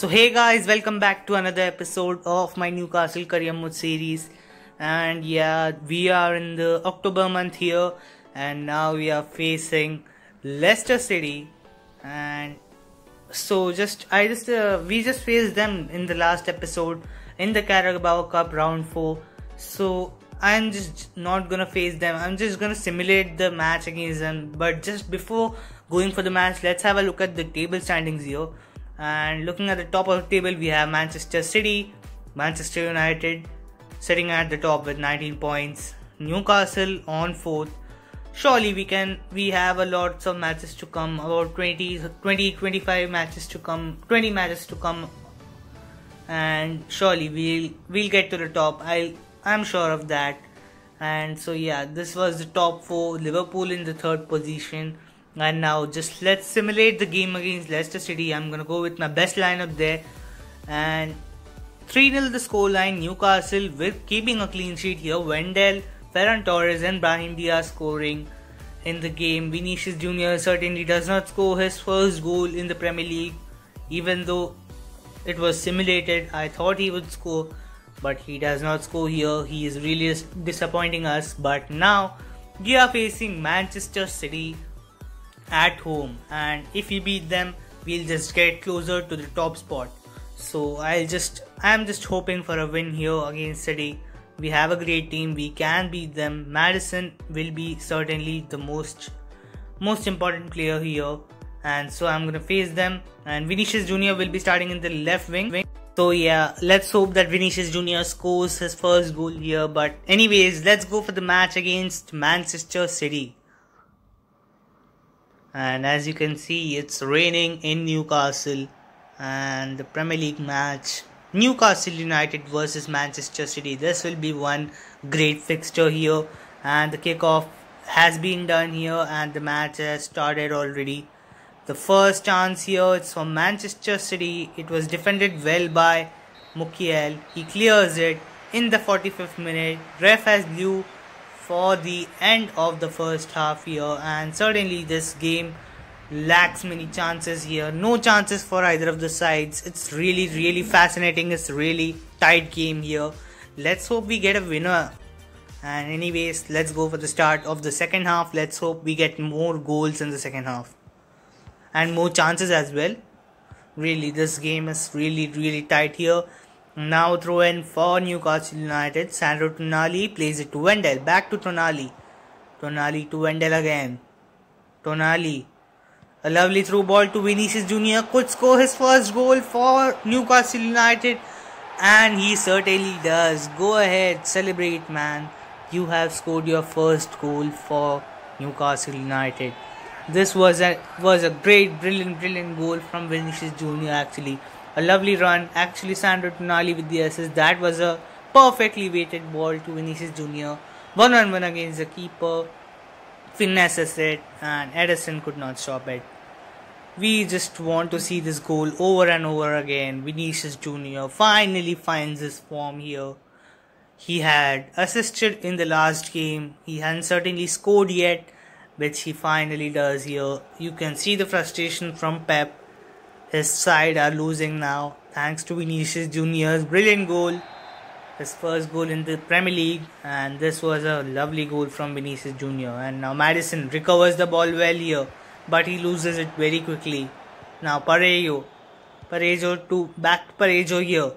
hey guys, welcome back to another episode of my Newcastle Career Mode series. And yeah, we are in the October month here, and now we are facing Leicester City. And so we just faced them in the last episode in the Carabao Cup round 4. So I'm just not gonna face them. I'm just gonna simulate the match against them. But just before going for the match, let's have a look at the table standings here. And looking at the top of the table, we have Manchester City, Manchester United sitting at the top with 19 points, Newcastle on 4th. Surely we have a lots of matches to come, about 25 matches to come, 20 matches to come, and surely we'll get to the top. I'm sure of that. And so yeah, this was the top 4, Liverpool in the 3rd position. And now just let's simulate the game against Leicester City. I'm gonna go with my best lineup there. And 3-0 the scoreline. Newcastle with keeping a clean sheet here. Wendell, Ferran Torres and Brahim Diaz scoring in the game. Vinicius Jr. certainly does not score his first goal in the Premier League. Even though it was simulated, I thought he would score. But he does not score here. He is really disappointing us. But now we are facing Manchester City at home, and if we beat them, we'll just get closer to the top spot. So I'm just hoping for a win here against City. We have a great team, we can beat them. Maddison will be certainly the most important player here, and so I'm gonna face them. And Vinicius Jr. will be starting in the left wing. So yeah, let's hope that Vinicius Jr. scores his first goal here. But anyways, let's go for the match against Manchester City. And as you can see, it's raining in Newcastle, and the Premier League match, Newcastle United versus Manchester City. This will be one great fixture here, and the kickoff has been done here and the match has started already. The first chance here, it's from Manchester City. It was defended well by Mukiel. He clears it in the 45th minute. Ref has blew for the end of the first half here, and certainly this game lacks many chances here. No chances for either of the sides. It's really fascinating. It's really tight game here. Let's hope we get a winner. And anyways, let's go for the start of the second half. Let's hope we get more goals in the second half and more chances as well. Really, this game is really tight here. Now throw in for Newcastle United. Sandro Tonali plays it to Wendell. Back to Tonali. Tonali to Wendell again. Tonali. A lovely through ball to Vinicius Jr. Could score his first goal for Newcastle United. And he certainly does. Go ahead, celebrate, man. You have scored your first goal for Newcastle United. This was a great, brilliant goal from Vinicius Jr. actually. A lovely run, actually Sandro Tonali with the assist. That was a perfectly weighted ball to Vinicius Jr. 1-on-1 against the keeper. Finesses it, and Ederson could not stop it. We just want to see this goal over and over again. Vinicius Jr. finally finds his form here. He had assisted in the last game. He hadn't certainly scored yet, which he finally does here. You can see the frustration from Pep. His side are losing now thanks to Vinicius Jr.'s brilliant goal. His first goal in the Premier League, and this was a lovely goal from Vinicius Jr. And now Maddison recovers the ball well here, but he loses it very quickly. Now Parejo back to Parejo here.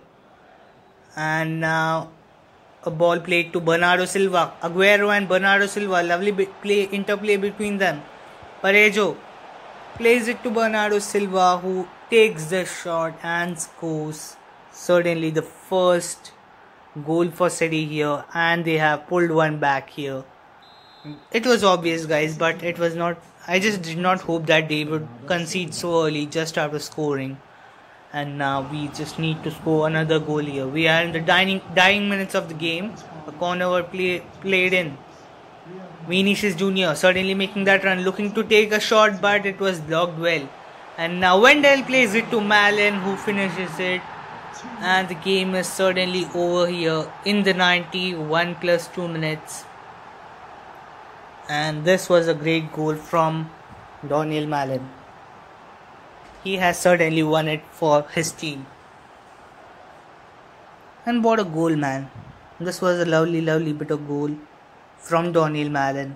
And now a ball played to Bernardo Silva. Aguero and Bernardo Silva, lovely interplay between them. Parejo plays it to Bernardo Silva, who takes the shot and scores. Certainly the first goal for City here, and they have pulled one back here. It was obvious, guys, but it was not. I just did not hope that they would concede so early just after scoring. And now we just need to score another goal here. We are in the dying minutes of the game. A corner was played in. Vinicius Jr. certainly making that run, looking to take a shot, but it was blocked well. And now Wendell plays it to Malen, who finishes it. And the game is certainly over here in the 91 plus 2 minutes. And this was a great goal from Daniel Malen. He has certainly won it for his team. And what a goal, man. This was a lovely, lovely bit of goal from Daniel Malen.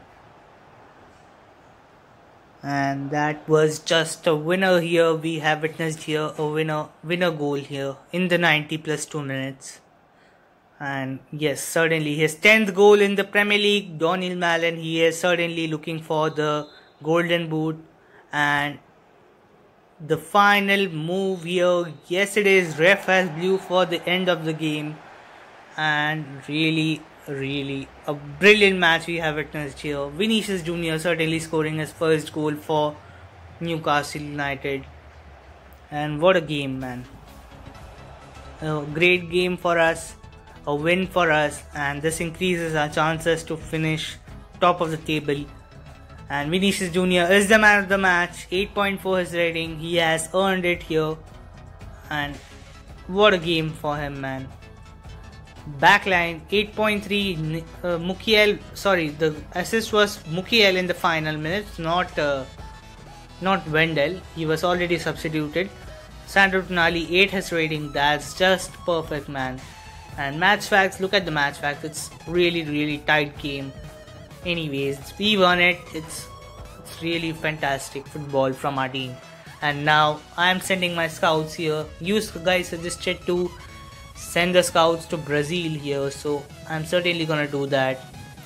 And that was just a winner here. We have witnessed here a winner goal here in the 90 plus 2 minutes. And yes, certainly his 10th goal in the Premier League. Daniel Malen, he is certainly looking for the golden boot. And the final move here, yesterday's ref has blew for the end of the game. And really a brilliant match we have witnessed here. Vinicius Junior certainly scoring his first goal for Newcastle United. And what a game, man. A great game for us, a win for us, and this increases our chances to finish top of the table. And Vinicius Junior is the man of the match. 8.4 his rating. He has earned it here. And what a game for him, man. Backline 8.3. Mukiel, sorry, the assist was Mukiel in the final minutes, not Wendell. He was already substituted. Sandro Tonali 8 his rating. That's just perfect, man. And match facts, look at the match facts. It's really tight game. Anyways, we won it. It's really fantastic football from our team. And now I am sending my scouts here. You guys suggested to send the scouts to Brazil here, so I'm certainly gonna do that.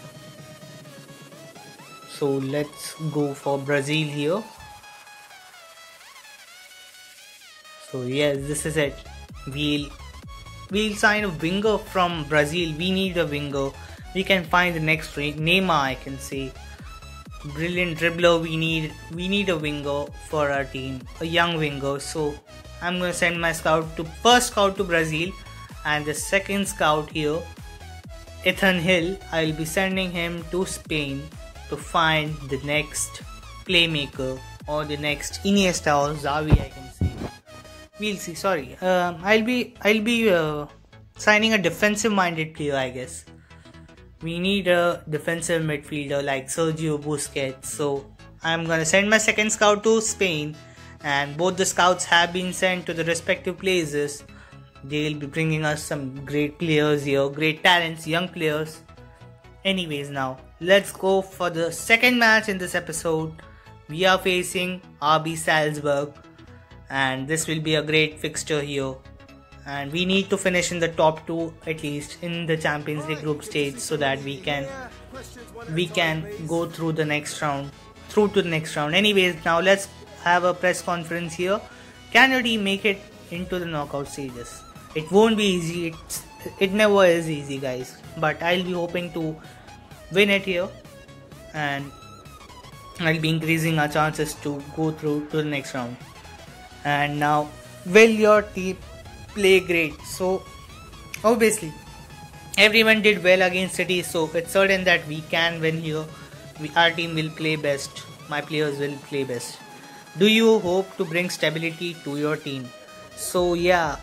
So let's go for Brazil here. So yes, this is it. We'll sign a winger from Brazil. We need a winger. We can find the next Neymar, I can say. Brilliant dribbler. We need a winger for our team, a young winger. So I'm gonna send my first scout to Brazil. And the second scout here, Ethan Hill, I'll be sending him to Spain to find the next playmaker or the next Iniesta or Xavi, I can say. We'll see. Sorry, I'll be signing a defensive-minded player, I guess. We need a defensive midfielder like Sergio Busquets. So I'm gonna send my second scout to Spain, and both the scouts have been sent to the respective places. They'll be bringing us some great players here, great talents, young players. Anyways, now let's go for the second match in this episode. We are facing RB Salzburg, and this will be a great fixture here. And we need to finish in the top 2 at least in the Champions League group stage, so that we can go through the next round, Anyways, now let's have a press conference here. Can your team make it into the knockout stages? It won't be easy. It never is easy, guys. But I'll be hoping to win it here, and I'll be increasing our chances to go through to the next round. And now, will your team play great? So obviously everyone did well against City, so it's certain that we can win here. Our team will play best. My players will play best. Do you hope to bring stability to your team? So yeah,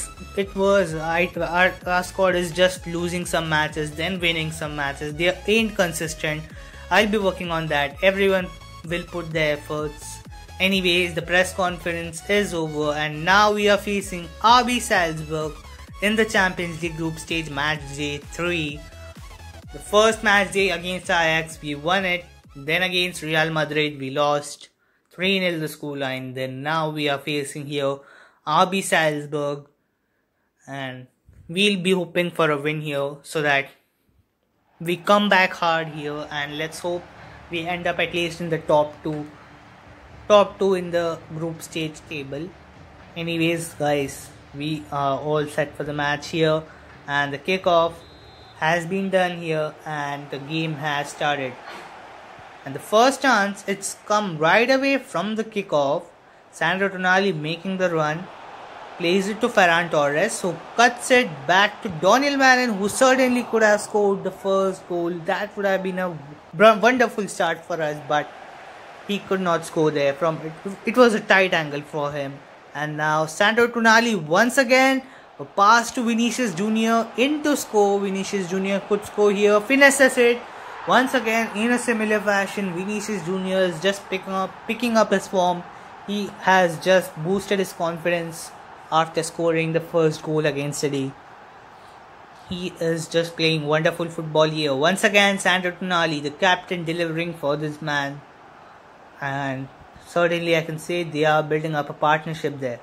our squad is just losing some matches, then winning some matches. They ain't consistent. I'll be working on that. Everyone will put their efforts. Anyways, the press conference is over, and now we are facing RB Salzburg in the Champions League group stage match day 3. The first match day against Ajax, we won it. Then against Real Madrid, we lost 3-0 the scoreline. Then now we are facing here RB Salzburg, and we'll be hoping for a win here so that we come back hard here, and let's hope we end up at least in the top two in the group stage table. Anyways, guys, we are all set for the match here, and the kickoff has been done here, and the game has started. And the first chance, it's come right away from the kickoff. Sandro Tonali making the run, plays it to Ferran Torres, who cuts it back to Daniel Malen, who certainly could have scored the first goal. That would have been a wonderful start for us, but he could not score there. It was a tight angle for him. And now Sandro Tonali once again, a pass to Vinicius Junior into score. Vinicius Junior could score here, finishes it. Once again, in a similar fashion, Vinicius Junior is just picking up his form. He has just boosted his confidence after scoring the first goal against City. He is just playing wonderful football here. Once again, Sandro Tonali, the captain, delivering for this man. And certainly I can say they are building up a partnership there.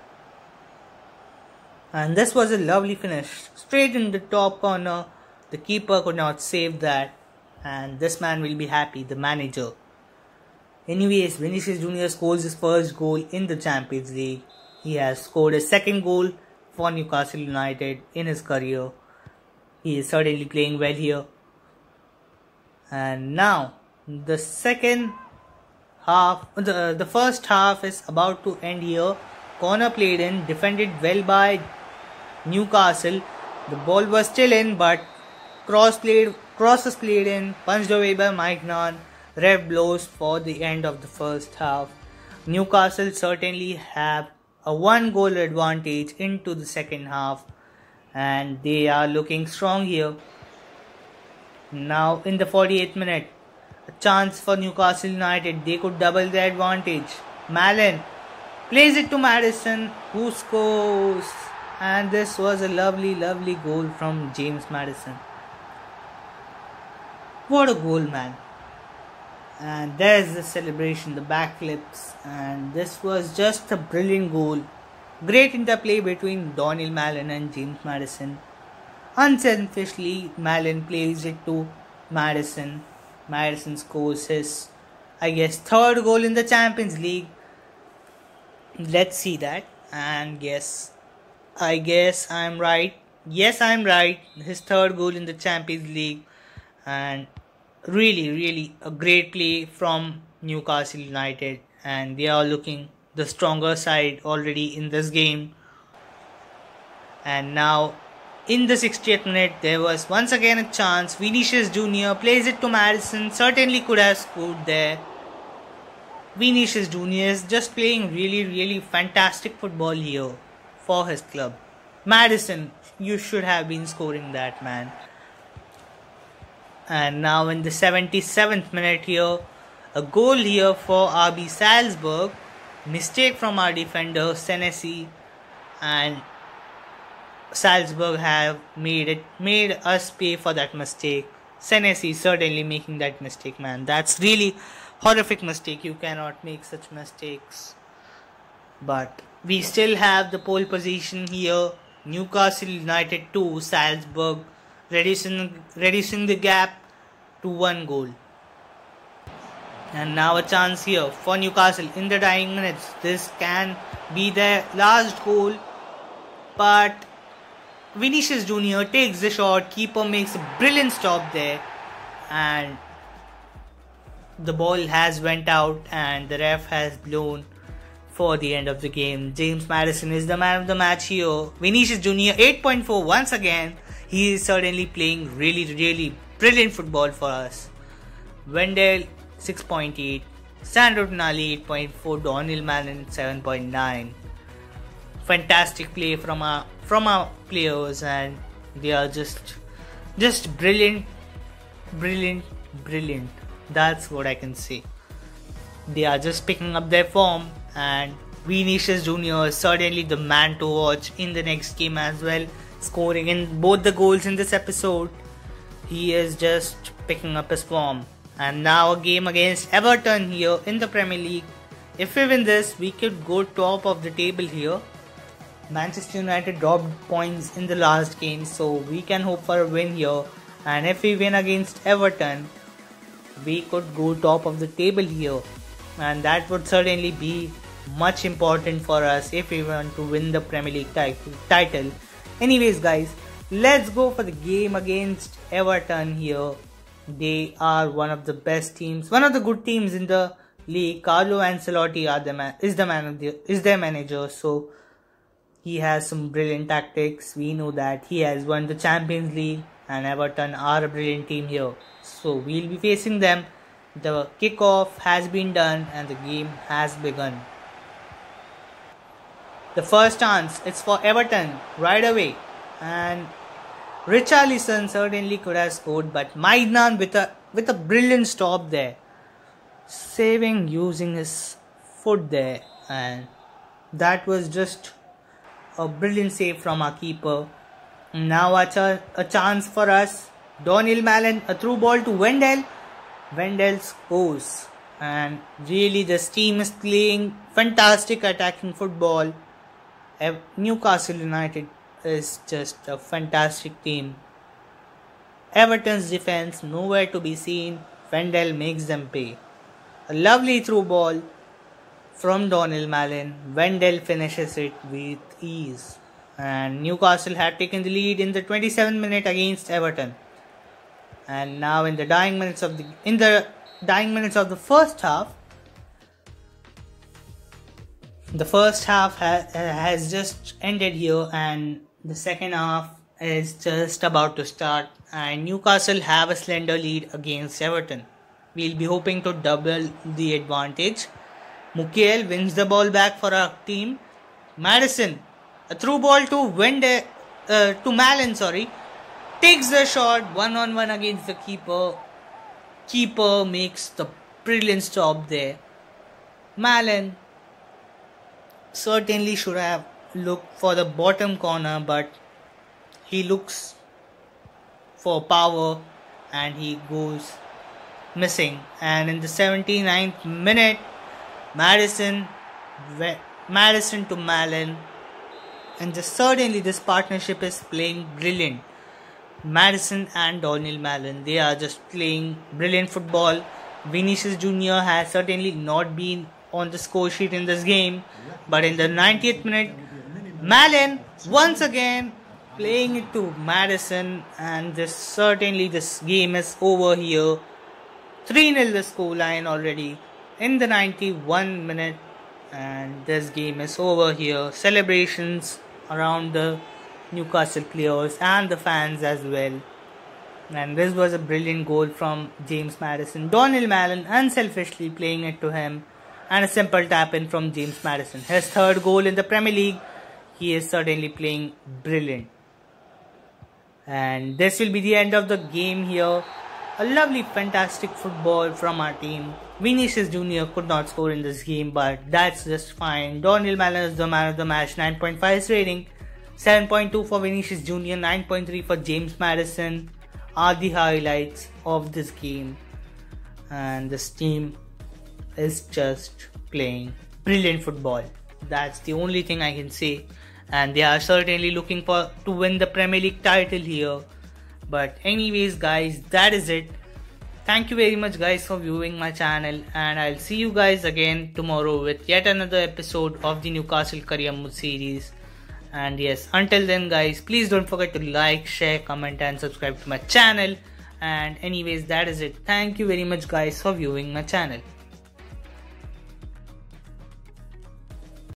And this was a lovely finish. Straight in the top corner. The keeper could not save that. And this man will be happy, the manager. Anyways, Vinicius Junior scores his first goal in the Champions League. He has scored a second goal for Newcastle United in his career. He is certainly playing well here. And now, the second half, the first half is about to end here. Corner played in, defended well by Newcastle. The ball was still in, but crosses played in, punched away by Maignan. Ref blows for the end of the first half. Newcastle certainly have a 1-goal advantage into the second half, and they are looking strong here. Now in the 48th minute, a chance for Newcastle United. They could double their advantage. Malen plays it to Maddison, who scores, and this was a lovely goal from James Maddison. What a goal, man. And there's the celebration, the backflips, and this was just a brilliant goal. Great interplay between Donyell Malen and James Maddison. Unselfishly, Malen plays it to Maddison. Maddison scores his, I guess, third goal in the Champions League. Let's see that. And I guess I'm right. Yes, I'm right. His third goal in the Champions League. And really a great play from Newcastle United, and they are looking the stronger side already in this game. And now in the 60th minute, there was once again a chance. Vinicius Junior plays it to Maddison. Certainly could have scored there. Vinicius Junior is just playing really fantastic football here for his club. Maddison, you should have been scoring that, man. And now in the 77th minute here, a goal here for RB Salzburg. Mistake from our defender Senesi, and Salzburg have made us pay for that mistake. Senesi certainly making that mistake, man. That's really horrific mistake. You cannot make such mistakes. But we still have the pole position here. Newcastle United 2, Salzburg reducing the gap to 1 goal. And now a chance here for Newcastle in the dying minutes. This can be their last goal, but Vinicius Junior takes the shot. Keeper makes a brilliant stop there, and the ball has went out and the ref has blown for the end of the game. James Maddison is the man of the match here. Vinicius Junior 8.4 once again. He is certainly playing really brilliant football for us. Wendell 6.8, Sandro Tonali 8.4, Donyell Malen 7.9. Fantastic play from our players, and they are just brilliant. That's what I can say. They are just picking up their form, and Vinicius Junior is certainly the man to watch in the next game as well, scoring in both the goals in this episode. He is just picking up his form. And now a game against Everton here in the Premier League. If we win this, we could go top of the table here. Manchester United dropped points in the last game, so we can hope for a win here. And if we win against Everton, we could go top of the table here. And that would certainly be much important for us if we want to win the Premier League title. Anyways guys, let's go for the game against Everton here. They are one of the best teams, one of the good teams in the league. Carlo Ancelotti is their manager, so he has some brilliant tactics. We know that he has won the Champions League, and Everton are a brilliant team here. So we'll be facing them. The kickoff has been done and the game has begun. The first chance, it's for Everton right away, and Richarlison certainly could have scored, but Maignan with a brilliant stop there, saving using his foot there, and that was just a brilliant save from our keeper. Now a chance for us. Donyell Malen, a through ball to Wendell. Wendell scores. And really this team is playing fantastic attacking football. Newcastle United is just a fantastic team. Everton's defense nowhere to be seen. Wendell makes them pay. A lovely through ball from Donyell Malen. Wendell finishes it with ease. And Newcastle had taken the lead in the 27th minute against Everton. And now in the dying minutes of the first half, the first half has just ended here, and the second half is just about to start. And Newcastle have a slender lead against Everton. We'll be hoping to double the advantage. Mukiel wins the ball back for our team. Maddison, a through ball to Malen, takes the shot 1-on-1 against the keeper. Keeper makes the brilliant stop there. Malen certainly should have looked for the bottom corner, but he looks for power and he goes missing. And in the 79th minute, Maddison to Malen, and certainly this partnership is playing brilliant. Maddison and Donyell Malen, they are just playing brilliant football. Vinicius Junior has certainly not been on the score sheet in this game, but in the 90th minute, Malen once again playing it to Maddison, and this game is over here. 3-0 the scoreline already in the 91 minute, and this game is over here. Celebrations around the Newcastle players and the fans as well. And this was a brilliant goal from James Maddison. Donyell Malen unselfishly playing it to him, and a simple tap in from James Maddison. His third goal in the Premier League. He is certainly playing brilliant. And this will be the end of the game here. A lovely, fantastic football from our team. Vinicius Junior could not score in this game, but that's just fine. Donyell Malen is the man of the match. 9.5 rating. 7.2 for Vinicius Junior. 9.3 for James Maddison are the highlights of this game. And this team is just playing brilliant football. That's the only thing I can say. And they are certainly looking to win the Premier League title here. But anyways guys, that is it. Thank you very much guys for viewing my channel, and I'll see you guys again tomorrow with yet another episode of the Newcastle Career Mode series. And yes, until then guys, please don't forget to like, share, comment and subscribe to my channel. And anyways, that is it. Thank you very much guys for viewing my channel.